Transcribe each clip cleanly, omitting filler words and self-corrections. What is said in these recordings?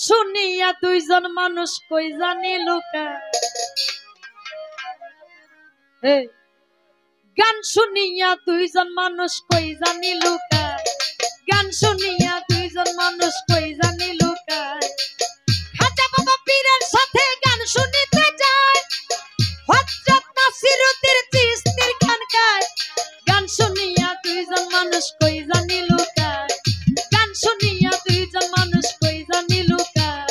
শুনিয়া দুইজন মানুষ কই জানি লুকায় গান শুনিয়া দুইজন মানুষ কই জানি লুকায় গান শুনিয়া দুইজন মানুষ কই জানি লুকায় খাজা বাবা পীরের সাথে গান শুনিতে যায় হযরত নাসিরউদ্দিন চিশতির খানকায় গান শুনিয়া দুইজন মানুষ কই জানি লুকায় গান শুনিয়া দুইজন মানুষ কই জানি লুকায়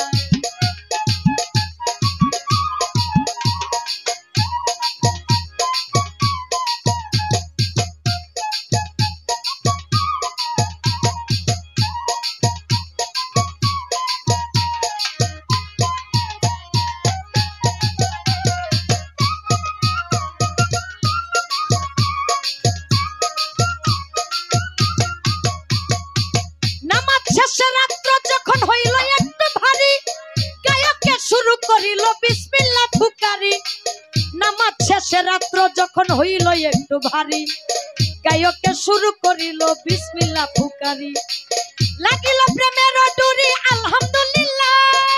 বিসমিল্লাহ ফুকারি নামাজ শেষে রাত্র যখন হইল একটু ভারী গায়কে শুরু করিল বিসমিল্লাহ ফুকারি লাগিল প্রেমের ডুরি আলহামদুলিল্লাহ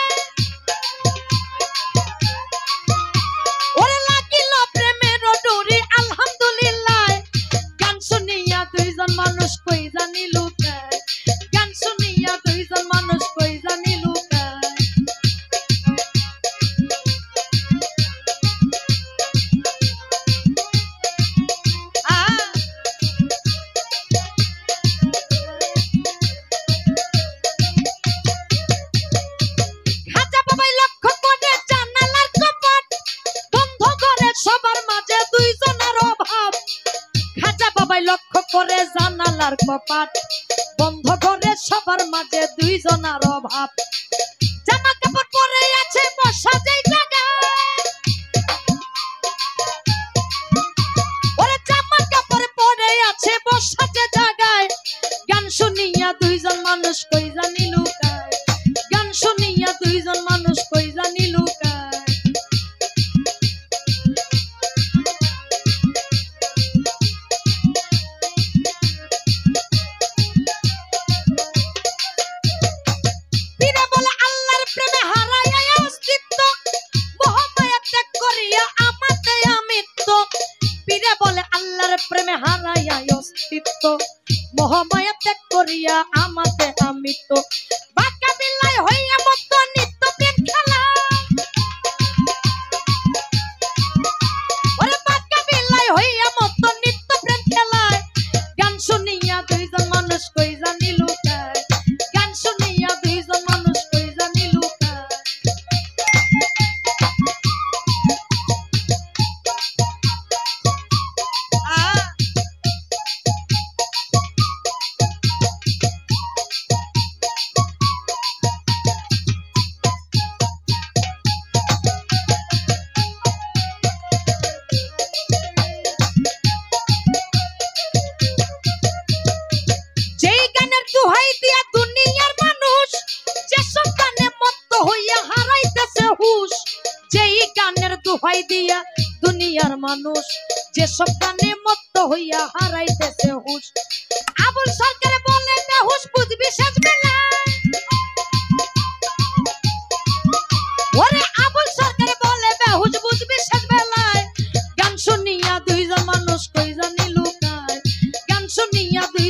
ওরে লাগিল প্রেমের ডুরি আলহামদুলিল্লাহ গান শুনিয়া দুইজন মানুষ কই জানি লুকায় গান শুনিয়া দুইজন মানুষ কই জানি লক্ষ্য করে জানালার কপাট বন্ধ করে সবার মাঝে দুইজনার অভাব জামা কাপড় পরে আছে বসা যেই জায়গায় ওরে জামা কাপড় পরে আছে বসা যে জায়গায় গান শুনিয়া দুইজন মানুষ কই জানি লুকায় গান শুনিয়া দুইজন মানুষ কই জানি লুকায় প্রেমে হারাইয়া অস্তিত্ব মোহমায়া ত্যাগ করিয়া আমাতে আমিত বাঁকা বিলাই হইয়া মত নিত্য প্রেম খেলা ওরে বাঁকা বিলাই হইয়া মত নিত্য প্রেম খেলায় গান শুনিয়া দুইজন মানুষ কই জানি লুকায় গান শুনিয়া দুইজন মানুষ কই জানি লুকায় দোহাই দিয়া দুনিয়ার মানুষ যেসব গানে মত্ত হইয়া হারাইতেছে হুশ যেই গানের দোহাই দিয়া দুনিয়ার মানুষ যেসব গানে মত্ত হইয়া হারাইতেছে হুশ আবুল সরকার বলে না হুশ বুঝবি শেষ বেলায় ওরে আবুল সরকার বলে বেহুশ বুঝবি শেষ বেলায় গান শুনিয়া দুইজন মানুষ কই জানি লুকায় গান শুনিয়া